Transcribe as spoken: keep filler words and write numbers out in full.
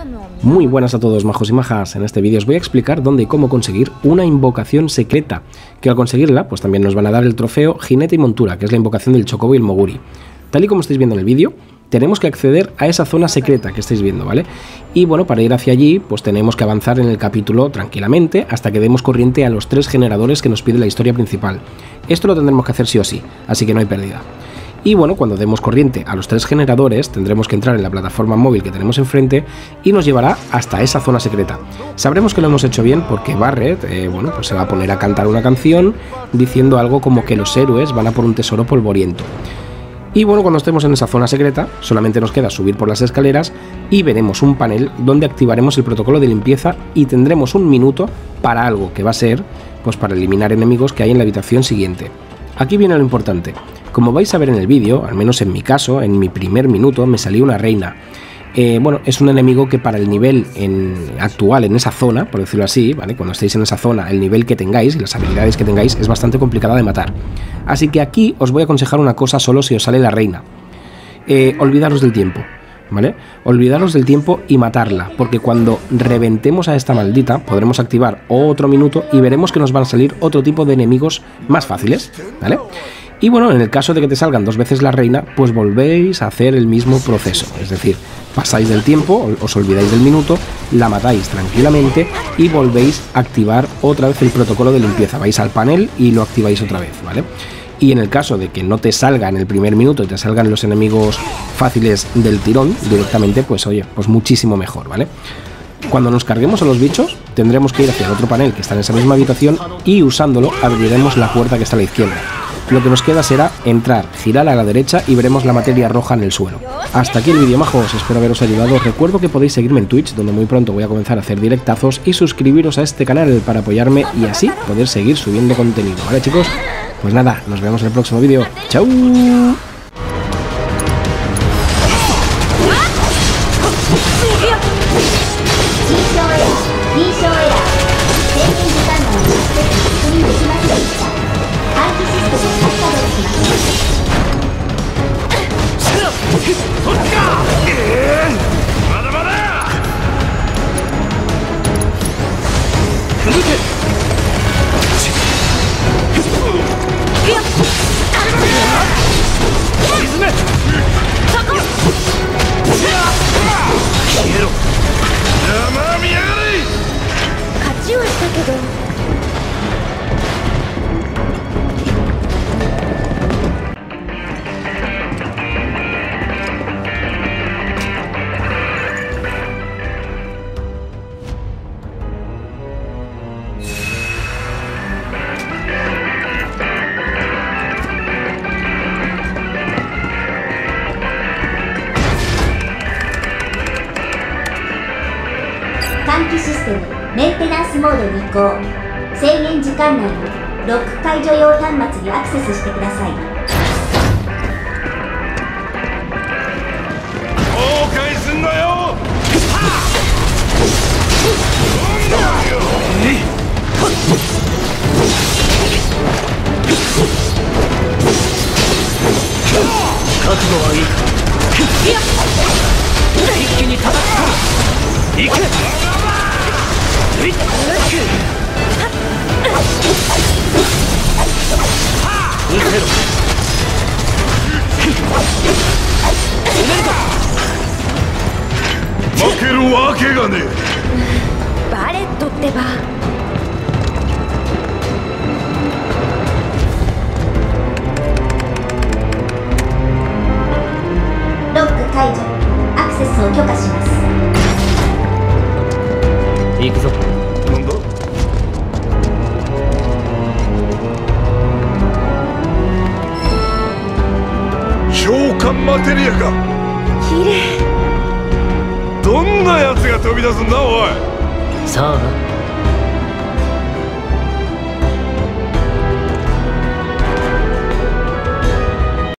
Muy buenas a todos, majos y majas. En este vídeo os voy a explicar dónde y cómo conseguir una invocación secreta, que al conseguirla pues también nos van a dar el trofeo Jinete y Montura, que es la invocación del Chocobo y el Moguri. Tal y como estáis viendo en el vídeo, tenemos que acceder a esa zona secreta que estáis viendo, ¿vale? Y bueno, para ir hacia allí, pues tenemos que avanzar en el capítulo tranquilamente hasta que demos corriente a los tres generadores que nos pide la historia principal. Esto lo tendremos que hacer sí o sí, así que no hay pérdida. Y bueno, cuando demos corriente a los tres generadores, tendremos que entrar en la plataforma móvil que tenemos enfrente y nos llevará hasta esa zona secreta. Sabremos que lo hemos hecho bien porque Barret, eh, bueno, pues se va a poner a cantar una canción diciendo algo como que los héroes van a por un tesoro polvoriento. Y bueno, cuando estemos en esa zona secreta, solamente nos queda subir por las escaleras y veremos un panel donde activaremos el protocolo de limpieza y tendremos un minuto para algo que va a ser, pues para eliminar enemigos que hay en la habitación siguiente. Aquí viene lo importante. Como vais a ver en el vídeo, al menos en mi caso, en mi primer minuto me salió una reina. Eh, bueno, es un enemigo que para el nivel en, actual en esa zona, por decirlo así, ¿vale? Cuando estéis en esa zona, el nivel que tengáis y las habilidades que tengáis es bastante complicada de matar. Así que aquí os voy a aconsejar una cosa solo si os sale la reina. Eh, olvidaros del tiempo, ¿vale? Olvidaros del tiempo y matarla, porque cuando reventemos a esta maldita podremos activar otro minuto y veremos que nos van a salir otro tipo de enemigos más fáciles, ¿vale? Y bueno, en el caso de que te salgan dos veces la reina, pues volvéis a hacer el mismo proceso. Es decir, pasáis del tiempo, os olvidáis del minuto, la matáis tranquilamente y volvéis a activar otra vez el protocolo de limpieza. Vais al panel y lo activáis otra vez, ¿vale? Y en el caso de que no te salga en el primer minuto y te salgan los enemigos fáciles del tirón directamente, pues oye, pues muchísimo mejor, ¿vale? Cuando nos carguemos a los bichos, tendremos que ir hacia el otro panel que está en esa misma habitación y usándolo abriremos la puerta que está a la izquierda. Lo que nos queda será entrar, girar a la derecha y veremos la materia roja en el suelo. Hasta aquí el vídeo, majos, espero haberos ayudado. Recuerdo que podéis seguirme en Twitch, donde muy pronto voy a comenzar a hacer directazos, y suscribiros a este canal para apoyarme y así poder seguir subiendo contenido, ¿vale, chicos? Pues nada, nos vemos en el próximo vídeo. ¡Chao! 換気システムメンテナンスモードに移行。制限時間内にロック解除用端末にアクセスしてください。 後悔すんなよ。覚悟はいいか。一気に叩く。行け。負けるわけがねえ。 バレットってば。 ロック解除。アクセスを許可します。 行くぞ。なんだ？召喚マテリアか。 綺麗。 どんなやつが飛び出すんだおい。 さあな。